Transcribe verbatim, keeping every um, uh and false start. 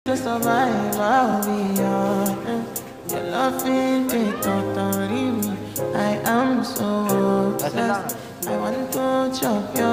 To survive, I'll be honest. Your loving take totally me. I am so obsessed. I want to chop your